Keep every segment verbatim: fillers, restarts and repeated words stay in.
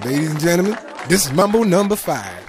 Ladies and gentlemen, this is Mambo number five.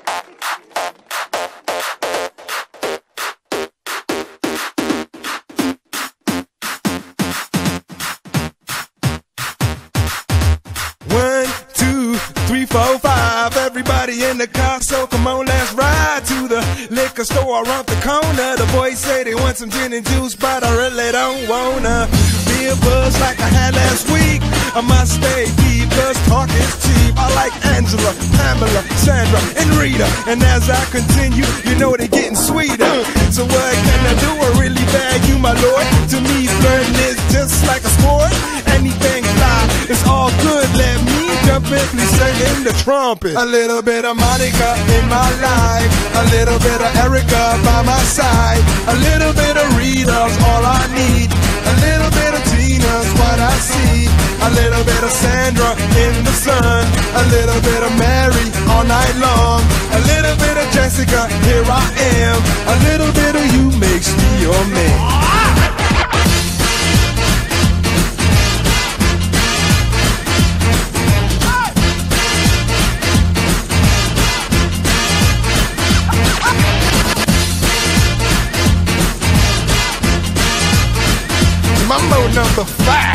One, two, three, four, five. Everybody in the car, so come on, let's ride to the liquor store around the corner. The boys say they want some gin and juice, but I really don't wanna be a buzz like I had last week. I must stay deep, cause talk is cheap. I like Angela, Pamela, Sandra, and Rita. And as I continue, you know they're getting sweeter. So what can I do? I really bag you, my lord. To me, flirting is just like a sport. Anything fly, it's all good. Let me jump in, please sing in the trumpet. A little bit of Monica in my life, a little bit of Erica by my side, a little bit of Rita's all I need, a little bit of Tina's what I see, a little bit of Sandra in the sun, a little bit of Mary all night long, a little bit of Jessica, here I am, a little bit of you makes me your man. Mambo number five.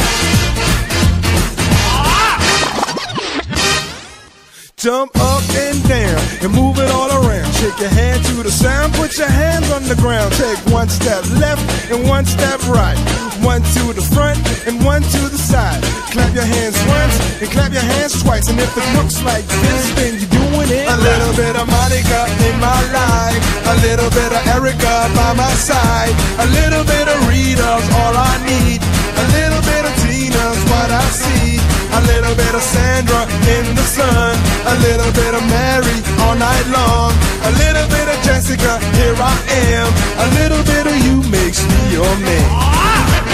Jump up and down and move it all around. Shake your hand to the sound, put your hands on the ground. Take one step left and one step right. One to the front and one to the side. Clap your hands once and clap your hands twice. And if it looks like this, then you're doing it. A little bit of Monica in my life, a little bit of Erica by my side, a little bit of Rita's all I need, a little bit of Tina's what I see, a little bit of Sandra in the sun, a little bit of Mary all night long, a little bit of Jessica, here I am, a little bit of you makes me your man.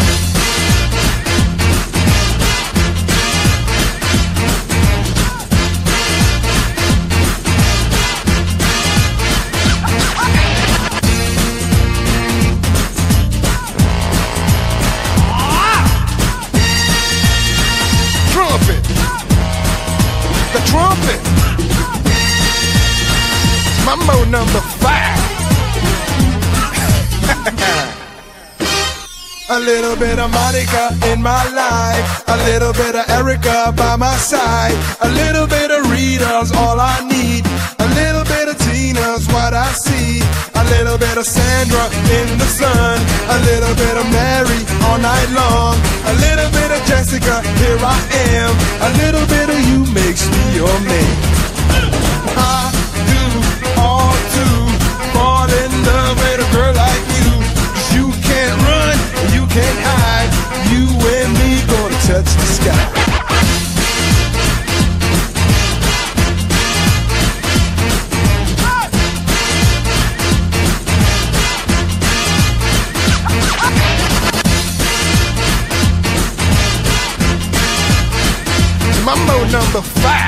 The trumpet. Mambo number five. A little bit of Monica in my life, a little bit of Erica by my side, a little bit of Rita's all I need, a little bit of Tina's what I see, a little bit of Sandra in the sun, a little bit of Mary all night long, a little bit of Jessica, here I am, a little bit of you makes me your man. I do all to fall in love with a girl like you, 'cause you can't run, you can't hide, you and me gonna touch the sky. Mambo number five.